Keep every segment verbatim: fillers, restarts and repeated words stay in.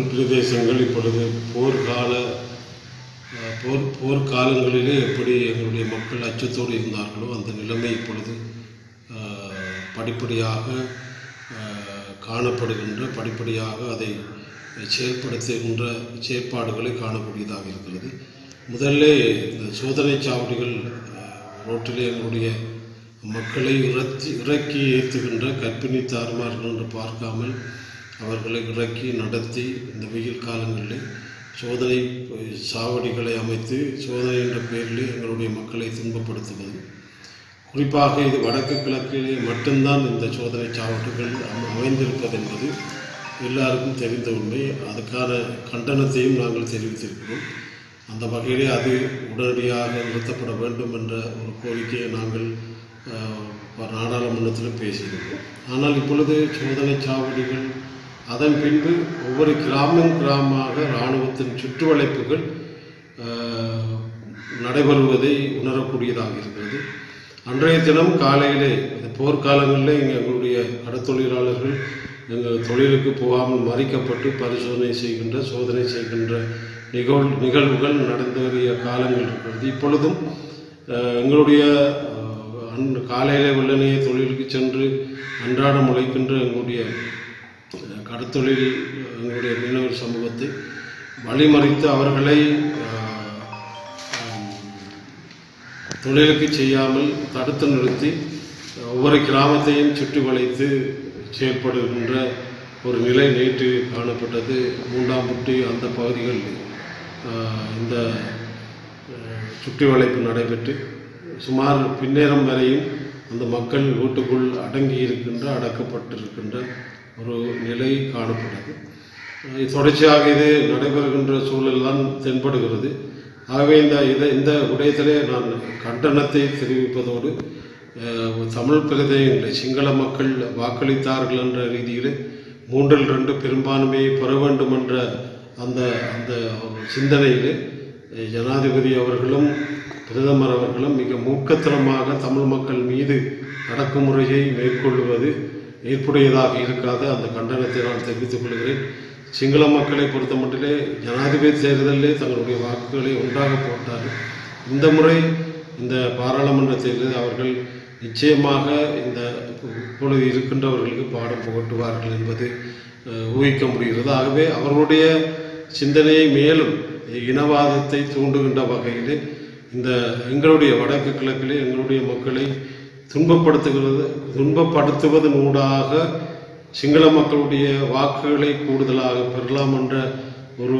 பிரதேசங்கள் இப்பொழுது போர்க்கால போர் போர்க்காலங்களிலே எப்படி எங்களுடைய மக்கள் அச்சத்தோடு இருந்தார்களோ அந்த நிலைமை இப்பொழுது படிப்படியாக காணப்படுகின்ற படிப்படியாக அதை செயல்படுத்துகின்ற செயற்பாடுகளை காணக்கூடியதாக இருக்கிறது. முதல்ல இந்த சோதனை சாவடிகள் ரோட்டிலே எங்களுடைய மக்களை இறக்கி இறக்கி ஏற்றுகின்ற கர்ப்பிணி தாய்மார்கள் என்று பார்க்காமல் அவர்களை இறக்கி நடத்தி இந்த வெயில் காலங்களில் சோதனை சாவடிகளை அமைத்து சோதனை என்ற பெயரிலே எங்களுடைய மக்களை துன்பப்படுத்துவது. குறிப்பாக இது வடக்கு கிழக்கிலே மட்டும்தான் இந்த சோதனை சாவடிகள் அமைந்திருப்பது என்பது எல்லாருக்கும் தெரிந்த உண்மை. அதுக்கான கண்டனத்தையும் நாங்கள் தெரிவித்திருக்கிறோம். அந்த வகையிலே அது உடனடியாக நிறுத்தப்பட வேண்டும் என்ற ஒரு கோரிக்கையை நாங்கள் நாடாளுமன்றத்தில் பேசியிருக்கிறோம். ஆனால் இப்பொழுது சோதனை சாவடிகள் அதன் பின்பு ஒவ்வொரு கிராமம் கிராமமாக இராணுவத்தின் சுற்றுவளைப்புகள் நடைபெறுவதை உணரக்கூடியதாக இருக்கிறது. அன்றைய தினம் காலையிலே போர்க்காலங்களில் இங்கே எங்களுடைய கடத்தொழிலாளர்கள் எங்கள் தொழிலுக்கு போகாமல் மறிக்கப்பட்டு பரிசோதனை செய்கின்ற சோதனை செய்கின்ற நிகழ் நிகழ்வுகள் நடந்து வரிய காலங்கள் இருக்கிறது. இப்பொழுதும் எங்களுடைய அன் காலையிலே வெள்ளனையே தொழிலுக்கு சென்று அன்றாடம் உழைக்கின்ற எங்களுடைய கடத்தொழில் எங்களுடைய மீனவர் சமூகத்தை வழிமறித்து அவர்களை தொழிலுக்கு செய்யாமல் தடுத்து நிறுத்தி ஒவ்வொரு கிராமத்தையும் சுற்றி வளைத்து செயல்படுகின்ற ஒரு நிலை நேற்று காணப்பட்டது. மூண்டாம்புட்டி அந்த பகுதிகளில் இந்த சுற்றி வளைப்பு நடைபெற்று சுமார் பின்னேரம் வரையும் அந்த மக்கள் வீட்டுக்குள் அடங்கி இருக்கின்ற அடக்கப்பட்டிருக்கின்ற ஒரு நிலை காணப்பட்டது. தொடர்ச்சியாக இது நடைபெறுகின்ற சூழல் தான் தென்படுகிறது. ஆகவே இந்த இதை இந்த விடயத்திலே நான் கண்டனத்தை தெரிவிப்பதோடு தமிழ் பிரதேசங்களை சிங்கள மக்கள் வாக்களித்தார்கள் என்ற ரீதியில் மூன்றில் ரெண்டு பெரும்பான்மையை பெற வேண்டும் என்ற அந்த அந்த சிந்தனையில் ஜனாதிபதி அவர்களும் பிரதமர் அவர்களும் மிக மூர்க்கத்தனமாக தமிழ் மக்கள் மீது அடக்குமுறையை மேற்கொள்வது ஏற்புடையதாக இருக்காது. அந்த கண்டனத்தை நான் தெரிவித்துக் கொள்கிறேன். சிங்கள மக்களை பொறுத்த மட்டிலே ஜனாதிபதி தேர்தலிலே தங்களுடைய வாக்குகளை ஒன்றாக போட்டார்கள். இந்த முறை இந்த பாராளுமன்ற தேர்தலில் அவர்கள் நிச்சயமாக இந்த இப்பொழுது இருக்கின்றவர்களுக்கு பாடம் புகட்டுவார்கள் என்பது ஊகிக்க முடிகிறது. ஆகவே அவர்களுடைய சிந்தனையை மேலும் இனவாதத்தை தூண்டுகின்ற வகையில் இந்த எங்களுடைய வடக்கு கிழக்கிலே எங்களுடைய மக்களை துன்பப்படுத்துகிறது துன்பப்படுத்துவதன் ஊடாக சிங்கள மக்களுடைய வாக்குகளை கூடுதலாக பெறலாம் என்ற ஒரு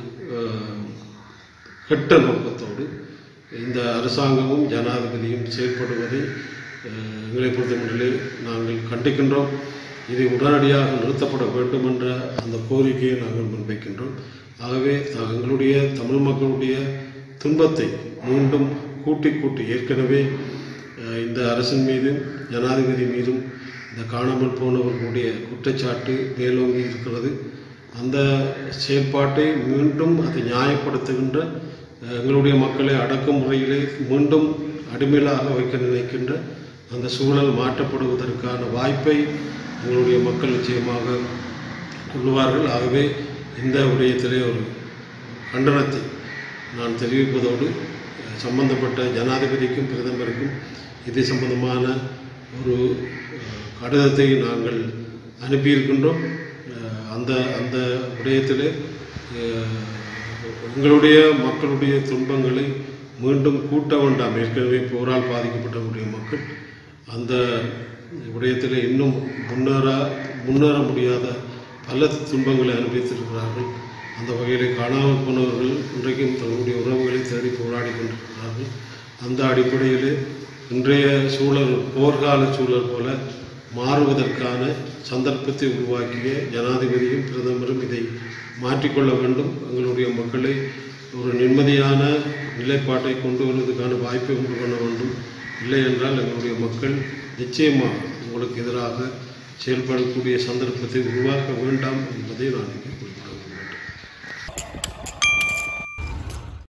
கெட்ட நோக்கத்தோடு இந்த அரசாங்கமும் ஜனாதிபதியும் செயல்படுவதை எங்களை பொறுத்தமட்டிலே நாங்கள் கண்டிக்கின்றோம். இது உடனடியாக நிறுத்தப்பட வேண்டும் என்ற அந்த கோரிக்கையை நாங்கள் முன்வைக்கின்றோம். ஆகவே எங்களுடைய தமிழ் மக்களுடைய துன்பத்தை மீண்டும் கூட்டி கூட்டி ஏற்கனவே இந்த அரசின் மீதும் ஜனாதிபதி மீதும் இந்த காணாமல் போனவர்களுடைய குற்றச்சாட்டு மேலோங்கி இருக்கிறது. அந்த செயல்பாட்டை மீண்டும் அதை நியாயப்படுத்துகின்ற எங்களுடைய மக்களை அடக்குமுறையிலே மீண்டும் அடிமையிலாக வைக்க நினைக்கின்ற அந்த சூழல் மாற்றப்படுவதற்கான வாய்ப்பை எங்களுடைய மக்கள் நிச்சயமாக கொள்வார்கள். ஆகவே இந்த விடயத்திலே ஒரு கண்டனத்தை நான் தெரிவிப்பதோடு சம்பந்தப்பட்ட ஜனாதிபதிக்கும் பிரதமருக்கும் இது சம்பந்தமான ஒரு கடிதத்தை நாங்கள் அனுப்பியிருக்கின்றோம். அந்த அந்த விடயத்திலே எங்களுடைய மக்களுடைய துன்பங்களை மீண்டும் கூட்ட வேண்டாம். ஏற்கனவே போரால் பாதிக்கப்பட்டவருடைய மக்கள் அந்த விடயத்தில் இன்னும் முன்னேற முன்னேற முடியாத பல துன்பங்களை அனுபவித்திருக்கிறார்கள். அந்த வகையில் காணாமல் போனவர்கள் இன்றைக்கும் தங்களுடைய உறவுகளை தேடி போராடி கொண்டிருக்கிறார்கள். அந்த அடிப்படையில் இன்றைய சூழல் போர்க்கால சூழல் போல மாறுவதற்கான சந்தர்ப்பத்தை உருவாக்கிய ஜனாதிபதியும் பிரதமரும் இதை மாற்றிக்கொள்ள வேண்டும். எங்களுடைய மக்களை ஒரு நிம்மதியான நிலைப்பாட்டை கொண்டு வருவதற்கான வாய்ப்பை உண்டு பண்ண வேண்டும். இல்லை என்றால் எங்களுடைய மக்கள் நிச்சயமாக உங்களுக்கு எதிராக செயல்படக்கூடிய சந்தர்ப்பத்தை உருவாக்க வேண்டாம் என்பதை நான் இங்கே